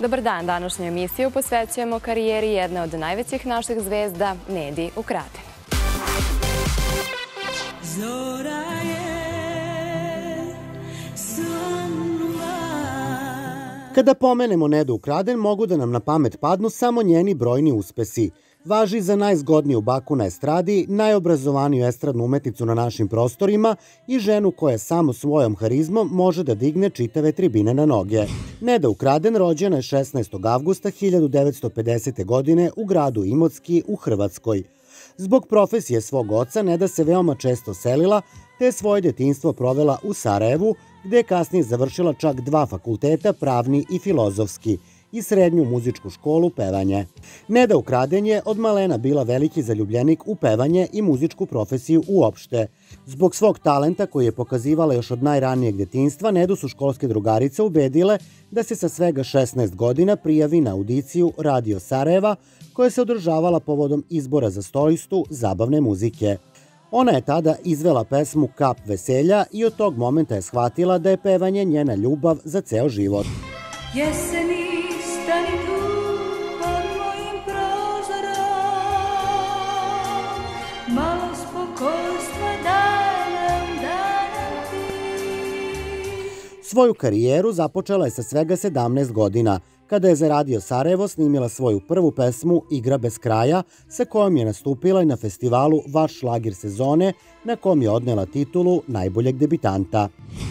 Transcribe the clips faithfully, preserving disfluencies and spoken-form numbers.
Dobar dan, današnju emisiju posvećujemo karijeri jedne od najvećih naših zvezda, Nedi Ukraden. Kada pomenemo Nedu Ukraden, mogu da nam na pamet padnu samo njeni brojni uspesi. Važi za najzgodniju baku na estradi, najobrazovaniju estradnu umetnicu na našim prostorima i ženu koja samo svojom harizmom može da digne čitave tribine na noge. Neda Ukraden rođena je šesnaestog avgusta hiljadu devetsto pedesete. godine u gradu Imotski u Hrvatskoj. Zbog profesije svog oca Neda se veoma često selila, te svoje detinjstvo provela u Sarajevu, gde je kasnije završila čak dva fakulteta, pravni i filozofski, i srednju muzičku školu pevanje. Neda Ukraden je od malena bila veliki zaljubljenik u pevanje i muzičku profesiju uopšte. Zbog svog talenta koji je pokazivala još od najranijeg detinjstva, Nedu su školske drugarice ubedile da se sa svega šesnaest godina prijavi na audiciju Radio Sarajeva, koja se održavala povodom izbora za solistu zabavne muzike. Ona je tada izvela pesmu Kap veselja i od tog momenta je shvatila da je pevanje njena ljubav za ceo život. Jeseni stani tu pod mojim prozorom, malo spokojstva daj nam, daj nam ti. Svoju karijeru započela je sa svega sedamnaest godina, kada je za Radio Sarajevo snimila svoju prvu pesmu Igra bez kraja, sa kojom je nastupila i na festivalu Vaš šlagir sezone, na kom je odnela titulu najboljeg debitanta.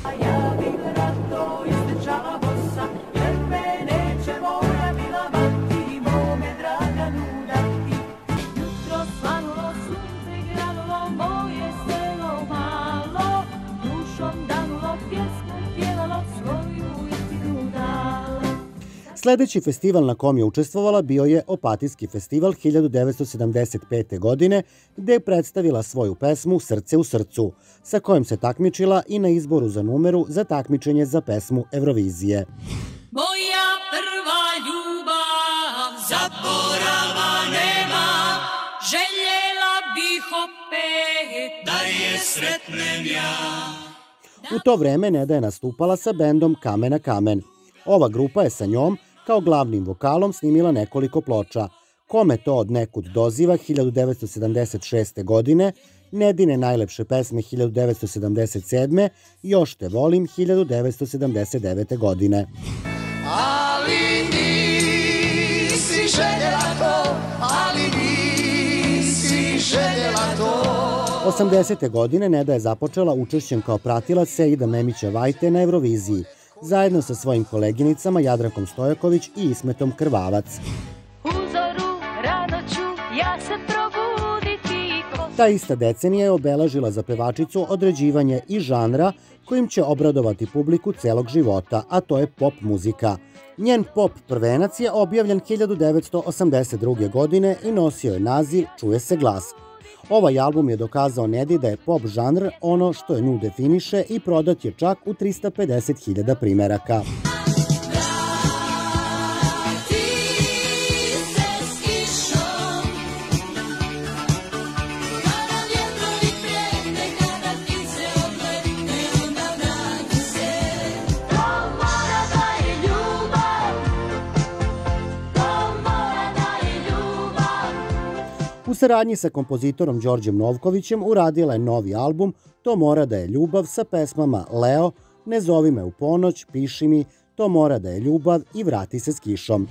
Sledeći festival na kom je učestvovala bio je Opatijski festival hiljadu devetsto sedamdeset pete. godine, gde je predstavila svoju pesmu Srce u srcu, sa kojom se takmičila i na izboru za numeru za takmičenje za pesmu Eurovizije. Moja prva ljubav zaborava nema, željela bih opet da je sretnem ja. U to vreme Neda je nastupala sa bendom Kamen na kamen. Ova grupa je sa njom kao glavnim vokalom snimila nekoliko ploča. Kome to od nekud doziva hiljadu devetsto sedamdeset šeste. godine, Nedine najlepše pesme hiljadu devetsto sedamdeset sedme. Još te volim hiljadu devetsto sedamdeset devete. godine. Ali nisi željela to, ali nisi željela to. osamdesete. godine Neda je započela učešćem kao pratilac Seida Memića Vajte na Euroviziji, zajedno sa svojim koleginicama Jadrankom Stojaković i Ismetom Krvavac. Uzoru rano ću ja se probuditi. Ta ista decenija je obeležila za pevačicu određivanje i žanra kojim će obradovati publiku celog života, a to je pop muzika. Njen pop prvenac je objavljen hiljadu devetsto osamdeset druge. godine i nosio je naziv Čuje se glas. Ovaj album je dokazao Nedi da je pop žanr ono što je nju definiše i prodat je čak u trista pedeset hiljada primeraka. U saradnji sa kompozitorom Đorđem Novkovićem uradila je novi album To mora da je ljubav sa pesmama Leo, Ne zovi me u ponoć, Piši mi, To mora da je ljubav i Vrati se s kišom.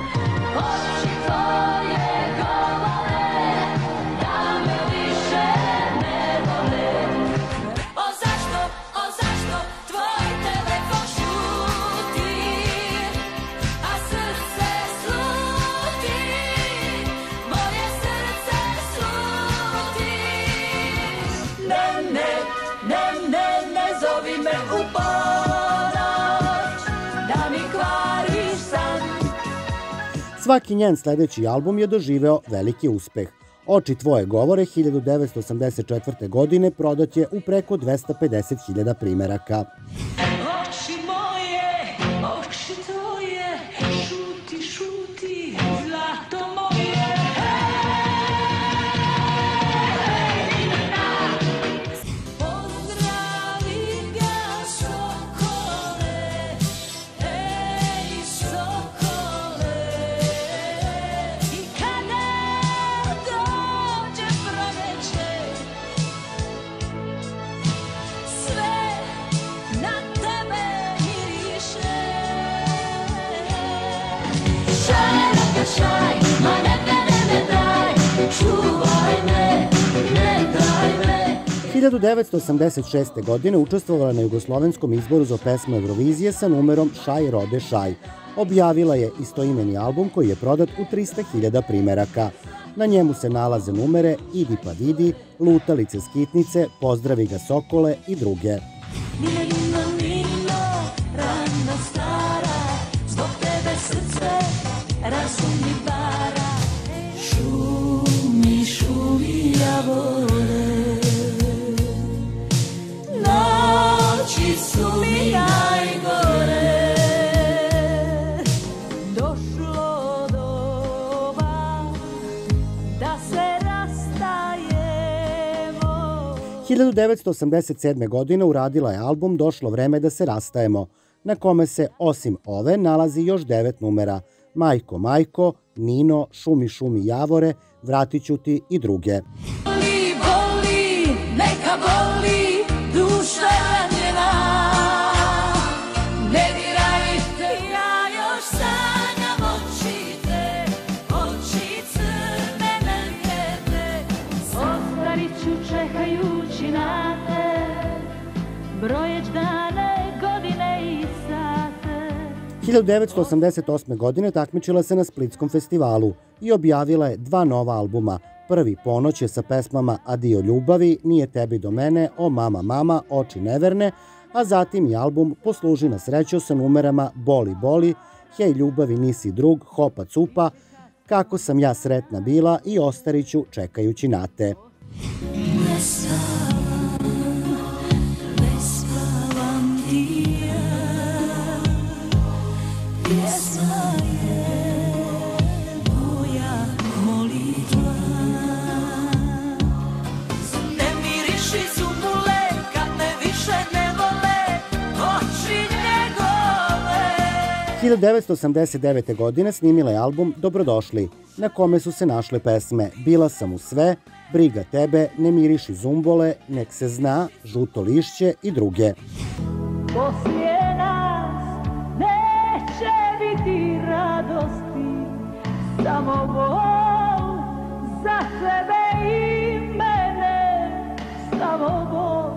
Svaki njen sledeći album je doživeo veliki uspeh. Oči tvoje govore hiljadu devetsto osamdeset četvrte. godine prodat je u preko dvesta pedeset hiljada primeraka. Oči moje, oči tvoje, šuti, šuti, zlato moje. Pozdravim ja sokole, ej sokole. hiljadu devetsto osamdeset šeste. godine učestvovala na jugoslovenskom izboru za pesmu Eurovizije sa numerom Šaj rode šaj. Objavila je istoimeni album koji je prodat u trista hiljada primeraka. Na njemu se nalaze numere Idi pa vidi, Lutalice skitnice, Pozdravi ga sokole i druge. Nino, Nino, rano stara, zbog tebe srce razum mi para. Šumi, šumi javore, noći su mi najgore. Došlo doba da se rastajemo. hiljadu devetsto osamdeset sedme. godine uradila je album Došlo vreme da se rastajemo, na kome se osim ove nalazi još devet numera: Majko, majko, Nino, Šumi, šumi javore, Vratit ću ti i druge. Boli, boli, neka boli, duša ranjena. Ne dirajte, ja još sanjam očite, oči crne naljete. Ostarit ću čekajući na te, brojeć dane, godine i sate. hiljadu devetsto osamdeset osme. godine takmičila se na Splitskom festivalu i objavila je dva nova albuma. Prvi Ponoć je sa pesmama Adio ljubavi, Nije tebi do mene, O mama mama, Oči neverne, a zatim i album Posluži na sreću sa numerama Boli boli, Hej ljubavi nisi drug, Hopa cupa, Kako sam ja sretna bila i Ostariću čekajući na te. Ne spavam, ne spavam ti ja, pjesma je moja molitva. Ne miriši zumbule kad me više ne vole oči njegove. hiljadu devetsto osamdeset devete. godine snimila je album Dobrodošli, na kome su se našle pesme Bila sam u sve, Briga tebe, Ne miriši zumbole, Nek se zna, Žuto lišće i druge. Poslije nas neće biti radosti, samo bol za tebe i mene, samo bol.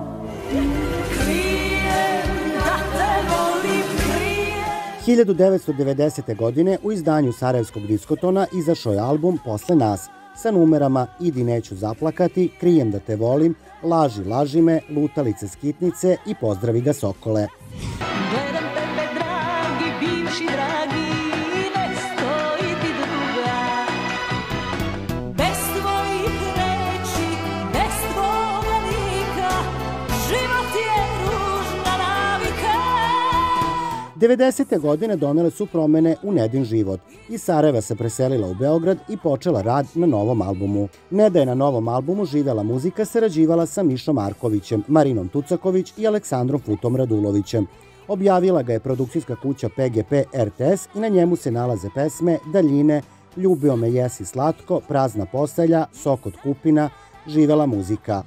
Krijem da te volim, krijem. hiljadu devetsto devedesete. godine u izdanju Sarajevskog diskotona izašao je album Posle nas sa numerama Idi neću zaplakati, Krijem da te volim, Laži laži me, Lutalice skitnice i Pozdravi ga sokole. Gledam tebe, dragi, bivši dragi, ne stoji ti druga. Bez tvojih reči, bez tvoga lika, život je ružna navika. devedesete. godine donele su promene u Nedin život. Iz Sarajeva se preselila u Beograd i počela rad na novom albumu. Neda je na novom albumu Živela muzika sarađivala sa Mišom Markovićem, Marinom Tucaković i Aleksandrom Futom Radulovićem. Objavila ga je produkcijska kuća P G P R T S i na njemu se nalaze pesme Daljine, Ljubio me jesi slatko, Prazna postelja, Sok od kupina, Živela muzika.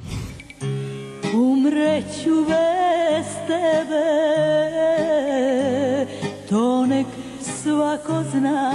Umreću bez tebe, to nek svako zna.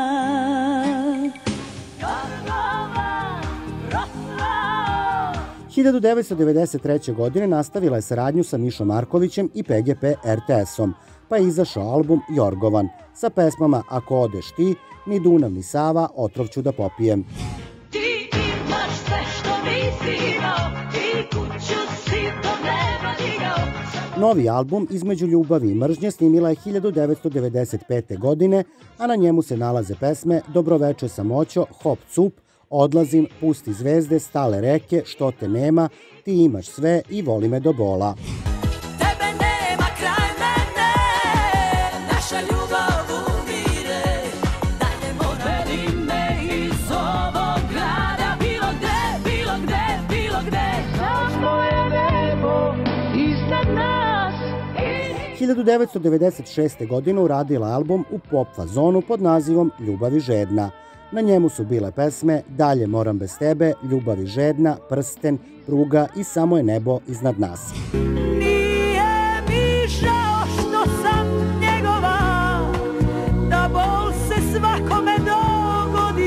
Karlova, proslao. hiljadu devetsto devedeset treće. godine nastavila je saradnju sa Mišom Markovićem i P G P R T S-om, pa je izašao album Jorgovan sa pesmama Ako odeš ti, Ni Dunav ni Sava, Otrov ću da popijem. Ti imaš sve što nisi imao, ti kuću si do neba digao. Novi album Između ljubavi i mržnje snimila je hiljadu devetsto devedeset pete. godine, a na njemu se nalaze pesme Dobroveče samoćo, Hop cup, Odlazim, Pusti zvezde, Stale reke, Što te nema, Ti imaš sve i Voli me do bola. Tebe nema kraj mene, naša ljubav umire. Dalje odvedi me iz ovog grada, bilo gde, bilo gde, bilo gde. Samo je nebo iznad nas. hiljadu devetsto devedeset šeste. godine uradila album u pop fazonu pod nazivom Ljubavi žedna. Na njemu su bile pesme Dalje moram bez tebe, Ljubavi žedna, Prsten, Pruga i Samo je nebo iznad nas. Nije mi žao što sam njegova, da bol se svakome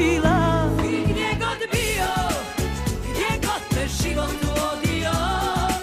dogodila. I gdje god bio, gdje god te život vodio,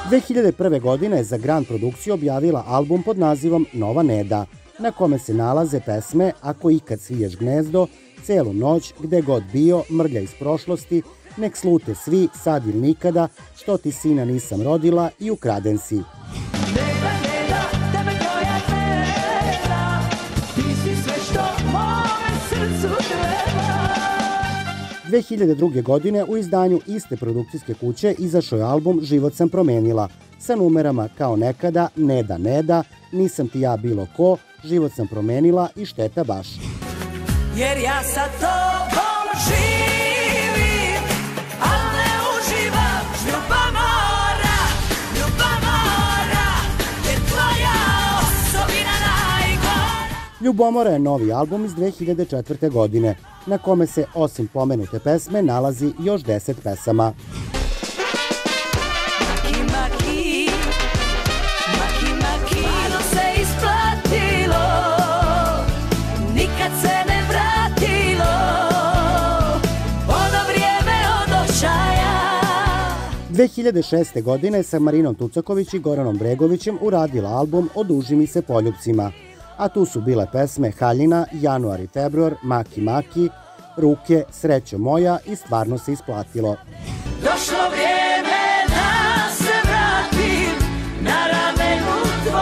dve hiljade prve. godine je za Grand produkciju objavila album pod nazivom Nova Neda, na kome se nalaze pesme Ako ikad sviješ gnezdo, Celu noć, Gde god bio, Mrlja iz prošlosti, Nek slute svi, Sad ili nikada, Što ti sina nisam rodila i Ukraden si. Neda, Neda, tebe koja Neda, ti si sve što mome srcu treba. dve hiljade druge. godine u izdanju iste produkcijske kuće izašao je album Život sam promenila, sa numerama Kao nekada, Neda, Neda, Nisam ti ja bilo ko, Život sam promenila i Šteta baš. Jer ja sa tobom živim, al ne uživam. Ljubomora, ljubomora, jer tvoja osobina najgora. Ljubomora je novi album iz dve hiljade četvrte. godine, na kome se osim pomenute pesme nalazi još deset pesama. Maki, maki, maki, maki, stvarno se isplatilo, nikad se ne vratilo, ono vrijeme od očaja. dve hiljade šeste. godine sa Marinom Tucaković i Goranom Bregovićem uradila album Oduži mi se poljupcima, a tu su bile pesme Haljina, Januar i februar, Maki, maki, Ruke, Srećo moja i Stvarno se isplatilo. Došlo vrijeme da se vratim, na ramenu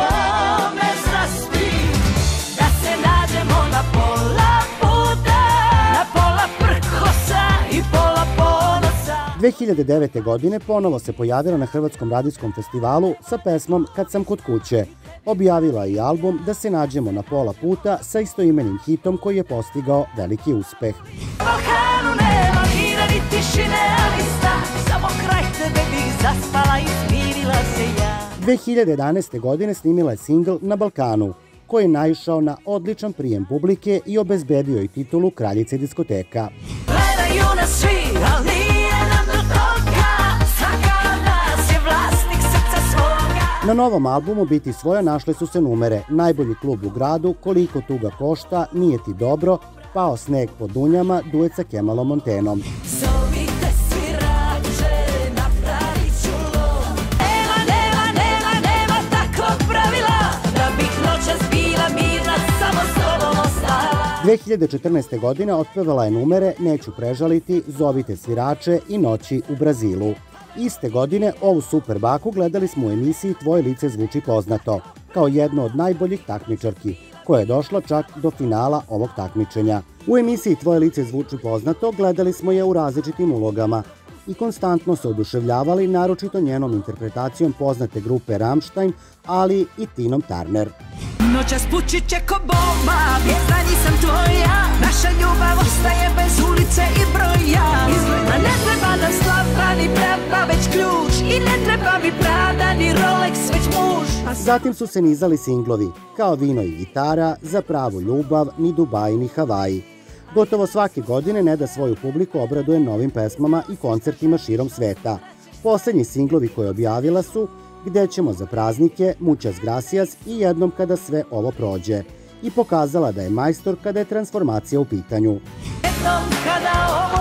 tvome zaspim, da se nađemo na pola puta, na pola prkosa i pola ponosa. dve hiljade devete. godine ponovo se pojavila na Hrvatskom radijskom festivalu sa pesmom Kad sam kod kuće. Objavila je i album Da se nađemo na pola puta sa istoimenim hitom koji je postigao veliki uspeh. Na Balkanu nema mira ni tišine, ali sta, samo kraj tebe bih zaspala i smirila se ja. dve hiljade jedanaeste. godine snimila je singl Na Balkanu, koji je naišao na odličan prijem publike i obezbedio i titulu kraljice diskoteka. Gledaju nas svi, al nije nam do toga, svaka od nas je vlasnik srca svoga. Na novom albumu Biti svoja našle su se numere Najbolji klub u gradu, Koliko tuga košta, Nije ti dobro, Pao sneg pod dunjama, duet sa Kemalom Montenom. Zovite svirače, napravit ću lom. Nema, nema, nema, nema takvog pravila, da bih noćas bila mirna, samo s tobom ostala. dve hiljade četrnaeste. godine otpevala je numere Neću prežaliti, Zovite svirače i Noći u Brazilu. Iste godine ovu super baku gledali smo u emisiji Tvoje lice zvuči poznato, kao jedno od najboljih takmičarki, koja je došla čak do finala ovog takmičenja. U emisiji Tvoje lice zvuči poznato gledali smo je u različitim ulogama i konstantno se oduševljavali, naročito njenom interpretacijom poznate grupe Rammstein, ali i Tinom Turner. Noćas pući će ko bomba, vjetra nisam tvoja, naša ljubav ostaje bez ulice i broja. Ma ne treba nam slava ni prava, već ključ, i ne treba mi Prada ni Rolex, već muž. Zatim su se nizali singlovi, Kao vino i gitara, Za pravu ljubav, Ni Dubaj ni Havaji. Gotovo svake godine Neda svoju publiku obraduje novim pesmama i koncertima širom sveta. Poslednji singlovi koje objavila su Gde ćemo za praznike, Muchas gracias i Jednom kada sve ovo prođe. I pokazala da je majstor kada je transformacija u pitanju. Jednom kada ovo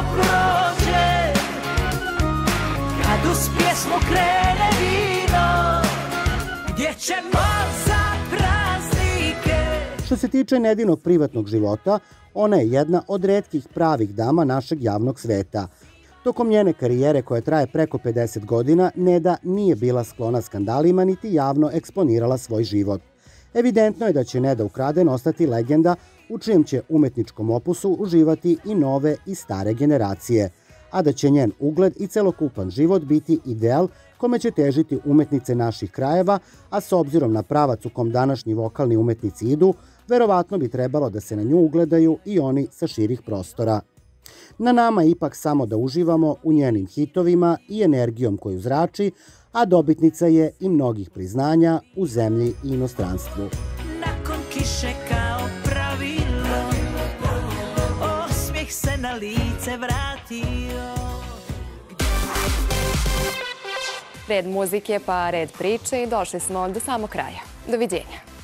prođe, kad uz pjesmu krene vino, gdje ćemo za praznike. Što se tiče Nedinog privatnog života, ona je jedna od retkih pravih dama našeg javnog sveta. Tokom njene karijere koja traje preko pedeset godina, Neda nije bila sklona skandalima niti javno eksponirala svoj život. Evidentno je da će Neda Ukraden ostati legenda u čijem će umetničkom opusu uživati i nove i stare generacije, a da će njen ugled i celokupan život biti ideal kome će težiti umetnice naših krajeva, a s obzirom na pravac u kom današnji vokalni umetnici idu, verovatno bi trebalo da se na nju ugledaju i oni sa širih prostora. Na nama je ipak samo da uživamo u njenim hitovima i energijom koju zrači, a dobitnica je i mnogih priznanja u zemlji i inostranstvu. Nakon kiše kao pravilo, osmijeh se na lice vratio. Red muzike pa red priče i došli smo do samog kraja. Doviđenja.